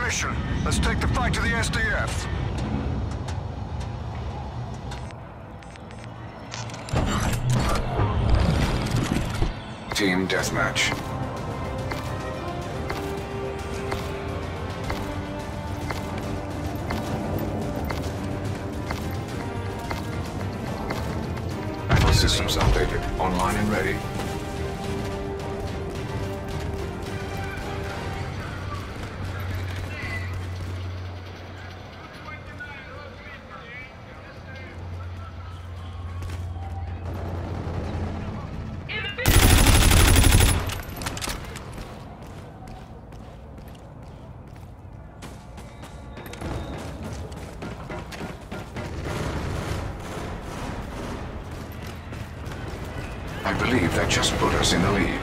mission. Let's take the fight to the SDF. Team Deathmatch. Battle systems updated. Online and ready. I believe that just put us in the lead.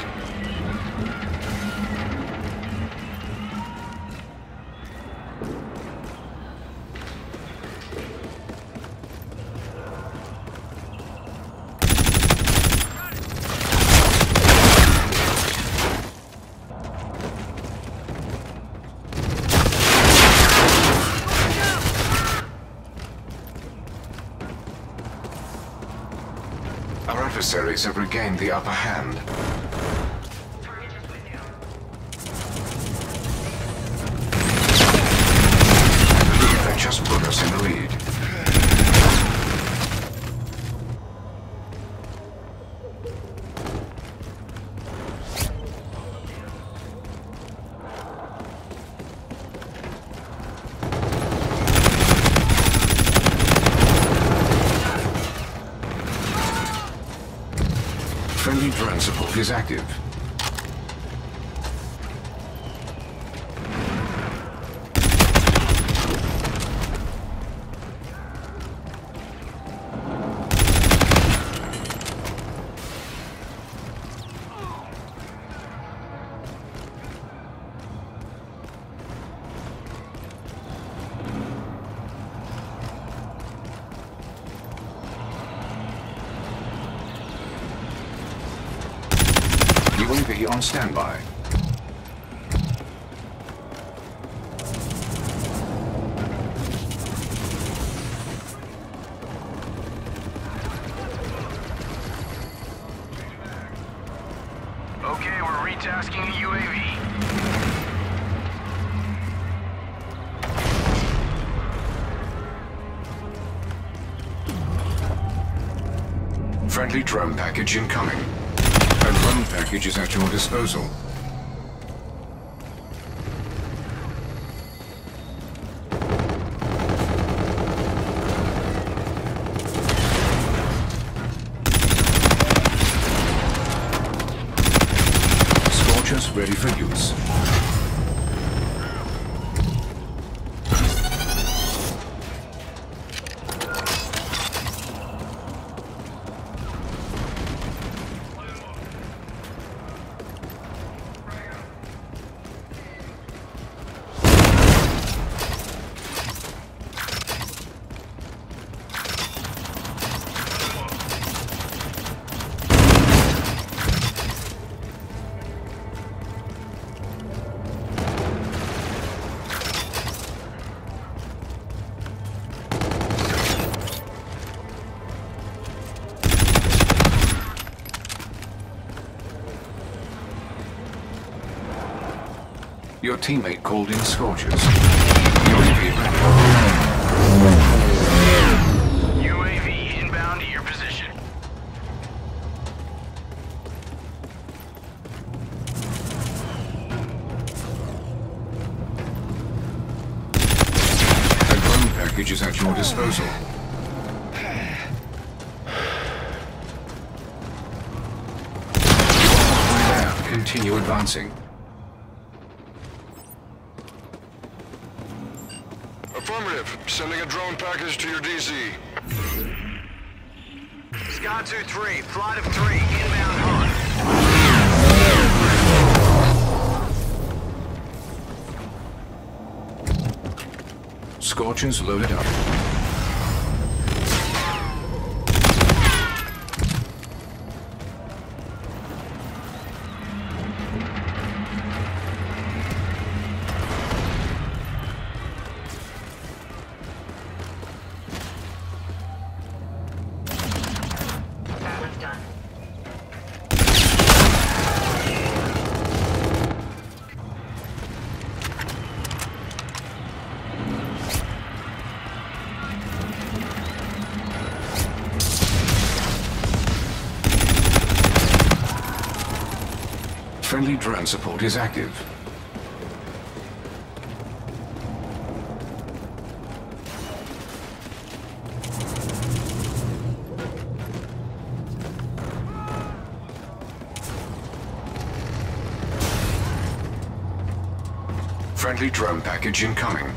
Our adversaries have regained the upper hand. I believe that just put us in the lead. Friendly drone support is active. UAV on standby. Okay, we're retasking the UAV. Friendly drone package incoming. A drone package is at your disposal. Scorchers ready for use. Your teammate called in Scorchers. UAV ready. UAV inbound to your position. A drone package is at your disposal. Continue advancing. Affirmative. Sending a drone package to your DZ. Sky 2-3, flight of 3, inbound hunt. Scorchers loaded up. Friendly drone support is active. Friendly drone package incoming.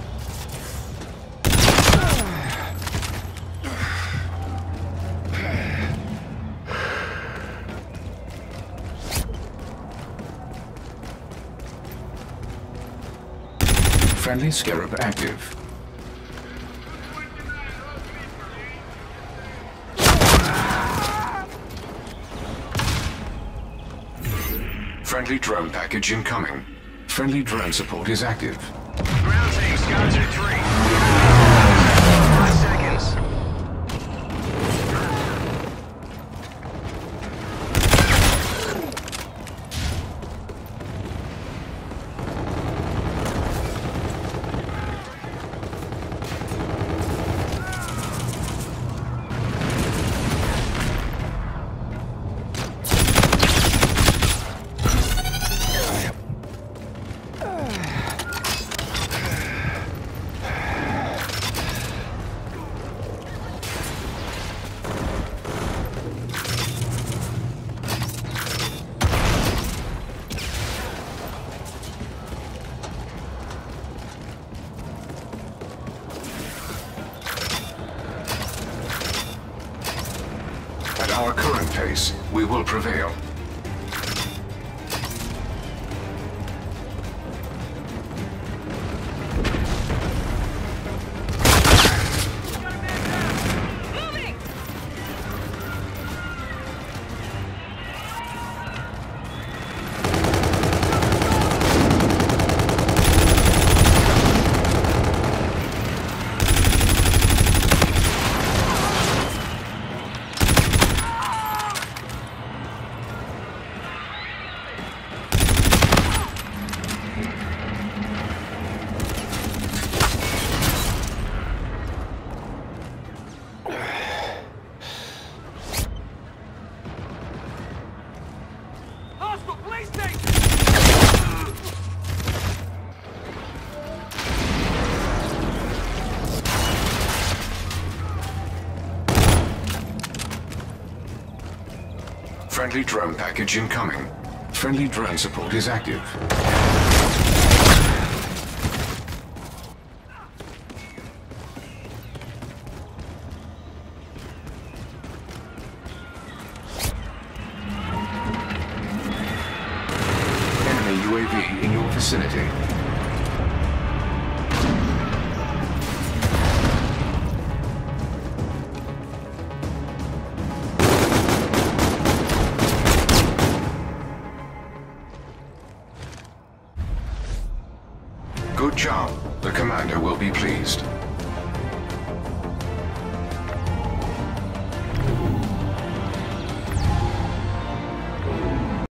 Friendly Scarab active. Friendly drone package incoming. Friendly drone support is active. Ground team, Scout 2-3. 5 seconds. At our current pace, we will prevail. Friendly drone package incoming. Friendly drone support is active. Enemy UAV in your vicinity. Good job. The commander will be pleased.